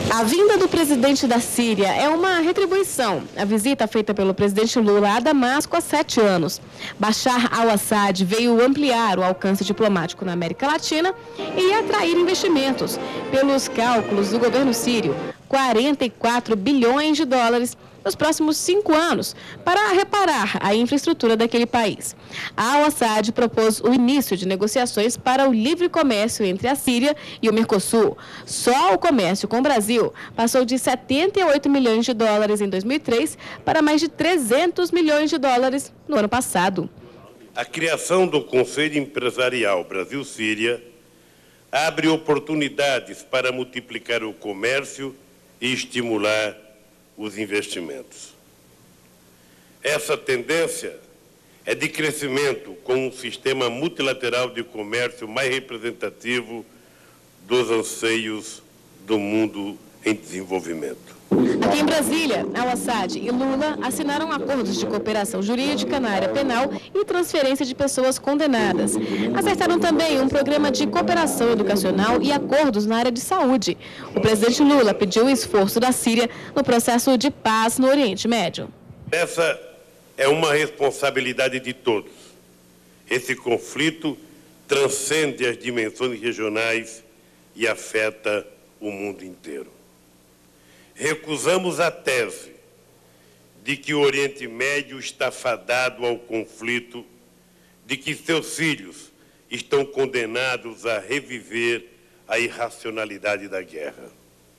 A vinda do presidente da Síria é uma retribuição. A visita feita pelo presidente Lula a Damasco há 7 anos. Bashar al-Assad veio ampliar o alcance diplomático na América Latina e atrair investimentos. Pelos cálculos do governo sírio, 44 bilhões de dólares nos próximos 5 anos para reparar a infraestrutura daquele país. Al-Assad propôs o início de negociações para o livre comércio entre a Síria e o Mercosul. Só o comércio com o Brasil passou de 78 milhões de dólares em 2003 para mais de 300 milhões de dólares no ano passado. A criação do Conselho Empresarial Brasil-Síria abre oportunidades para multiplicar o comércio e estimular os investimentos. Essa tendência é de crescimento com um sistema multilateral de comércio mais representativo dos anseios do mundo em desenvolvimento. Aqui em Brasília, Al-Assad e Lula assinaram acordos de cooperação jurídica na área penal e transferência de pessoas condenadas. Acertaram também um programa de cooperação educacional e acordos na área de saúde. O presidente Lula pediu o esforço da Síria no processo de paz no Oriente Médio. Essa é uma responsabilidade de todos. Esse conflito transcende as dimensões regionais e afeta o mundo inteiro. Recusamos a tese de que o Oriente Médio está fadado ao conflito, de que seus filhos estão condenados a reviver a irracionalidade da guerra.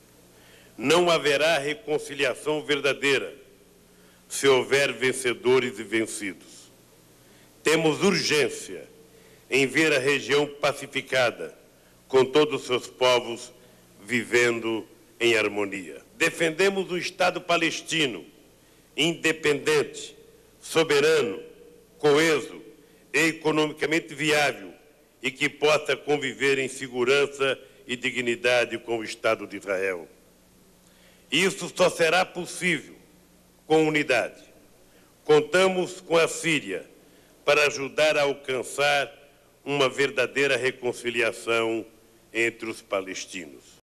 Não haverá reconciliação verdadeira se houver vencedores e vencidos. Temos urgência em ver a região pacificada, com todos os seus povos vivendo em harmonia. Defendemos um Estado palestino, independente, soberano, coeso e economicamente viável e que possa conviver em segurança e dignidade com o Estado de Israel. Isso só será possível com unidade. Contamos com a Síria para ajudar a alcançar uma verdadeira reconciliação entre os palestinos.